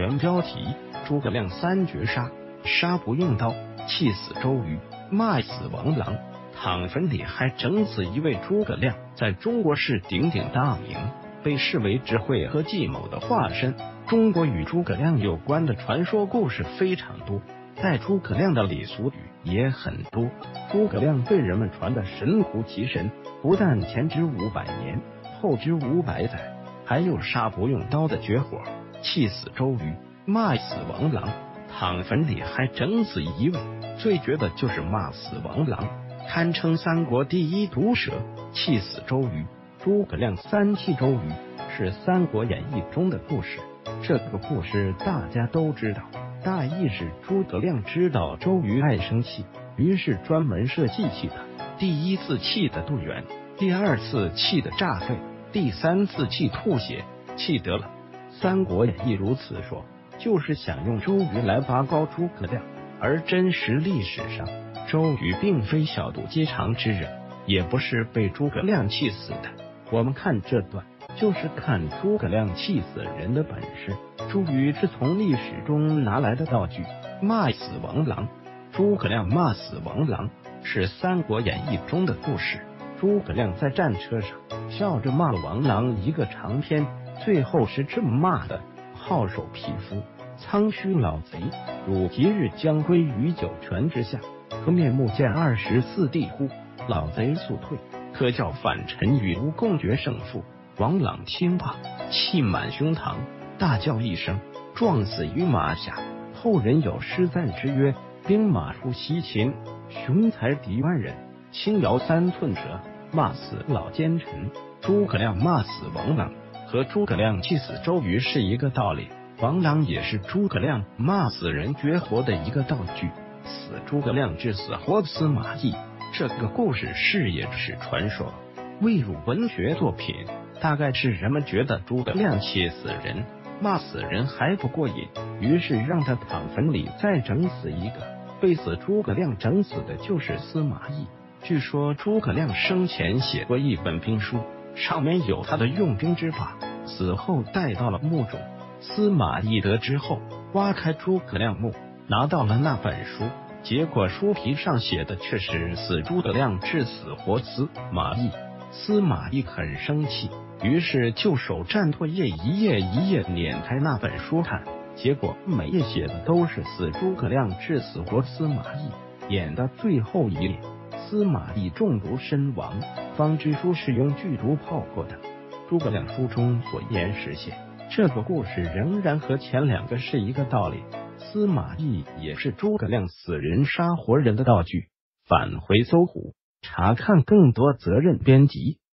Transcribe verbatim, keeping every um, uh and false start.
原标题：诸葛亮三绝杀，杀不用刀，气死周瑜，骂死王朗。躺坟里还整死一位诸葛亮，在中国是鼎鼎大名，被视为智慧和计谋的化身。中国与诸葛亮有关的传说故事非常多，带诸葛亮的礼俗语也很多。诸葛亮被人们传得神乎其神，不但前知五百年，后知五百载，还有杀不用刀的绝活，气死周瑜，骂死王朗。躺坟里还整死一位，最绝的就是骂死王朗，堪称三国第一毒舌，气死周瑜。诸葛亮三气周瑜是《三国演义》中的故事，这个故事大家都知道，大意是诸葛亮知道周瑜爱生气，于是专门设计气他。第一次气的肚圆，第二次气的炸肺，第三次气吐血，气得了。《三国演义》如此说，就是想用周瑜来拔高诸葛亮，而真实历史上，周瑜并非小肚鸡肠之人，也不是被诸葛亮气死的。我们看这段，就是看诸葛亮气死人的本事。周瑜是从历史中拿来的道具，骂死王朗。诸葛亮骂死王朗是《三国演义》中的故事。诸葛亮在战车上笑着骂了王朗一个长篇，最后是这么骂的：好手匹夫，苍须老贼，汝即日将归于九泉之下，可面目见二十四地乎？老贼速退，可叫反臣与吾共决胜负。王朗听罢，气满胸膛，大叫一声，撞死于马下。后人有诗赞之曰：兵马出西秦，雄才敌万人，轻摇三寸舌，骂死老奸臣。诸葛亮骂死王朗和诸葛亮气死周瑜是一个道理，王朗也是诸葛亮骂死人绝活的一个道具。死诸葛亮致死活司马懿，这个故事是也是传说，未入文学作品。大概是人们觉得诸葛亮气死人，骂死人还不过瘾，于是让他躺坟里再整死一个。被死诸葛亮整死的就是司马懿。据说诸葛亮生前写过一本兵书，上面有他的用兵之法，死后带到了墓中。司马懿得知后，挖开诸葛亮墓，拿到了那本书，结果书皮上写的却是死诸葛亮致死活司马懿。司马懿很生气，于是就手蘸唾液一页一页捻开那本书看，结果每页写的都是死诸葛亮致死活司马懿。演到最后一列，司马懿中毒身亡，方知书是用剧毒泡过的。诸葛亮书中所言实现，这个故事仍然和前两个是一个道理。司马懿也是诸葛亮死人杀活人的道具。返回搜狐，查看更多责任编辑。